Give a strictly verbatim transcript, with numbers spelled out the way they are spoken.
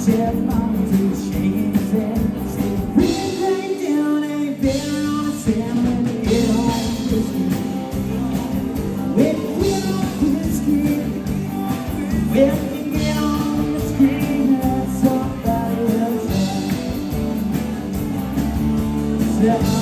Stepmom was shaking his head. Said, bring it right down, ain't better on a sand when you get on whiskey. When you get on whiskey, when you get on whiskey, that's somebody else. Said,